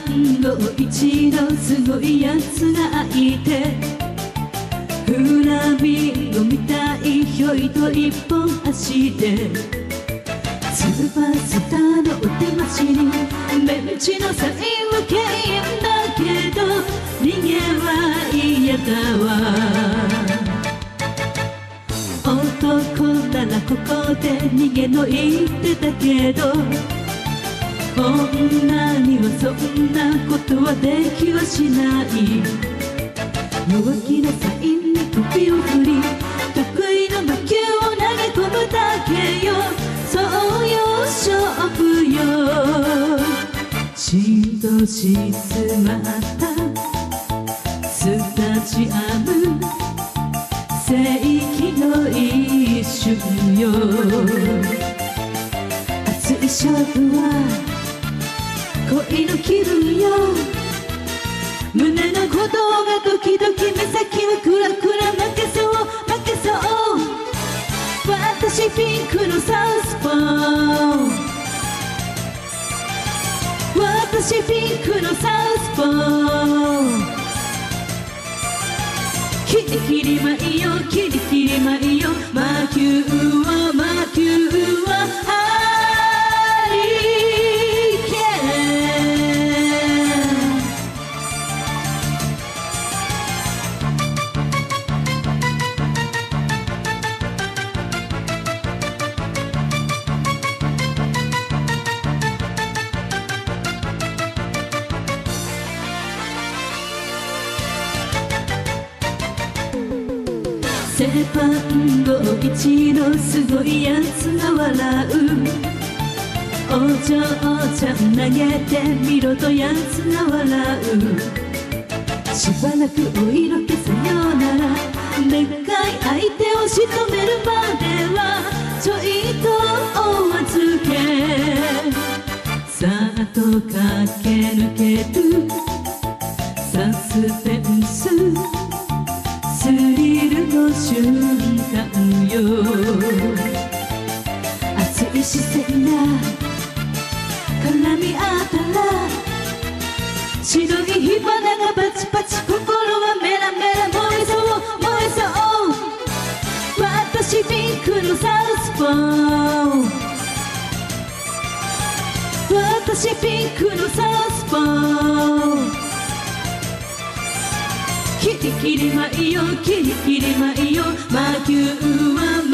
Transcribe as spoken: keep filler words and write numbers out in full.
番号一のすごいやつがいて、フラミンゴみたいひょいと一本足で、スーパースターのお手待ちにベンチのサインは敬遠だけど逃げは嫌だわ。男ならここで逃げの言ってたけど、女にはそんなことはできはしない。弱気なサインに首を振り、得意の魔球を投げ込むだけよ。そういう勝負よ。しとしすまったスタジアム、世紀の一瞬よ。熱い勝負は恋の気分よ。胸の鼓動がドキドキ、目先はクラクラ負けそう負けそう。私ピンクのサウスポー、私ピンクのサウスポー。キリキリ舞いよキリキリ舞いよ、魔球は魔球はハリケーン。背番号一のすごいやつが笑う。お嬢ちゃん投げてみろとやつが笑う。しばらくお色気さようなら、でっかい相手を仕留めるまではちょいとお預け。さっと駆け抜けるサスペンス、スリルの瞬間よ。熱い視線が絡み合ったら、白い火花がパチパチ、心はメラメラ燃えそう燃えそう。私ピンクのサウスポー、私ピンクのサウスポー。キリキリ舞いよキリキリ舞いよ、魔球は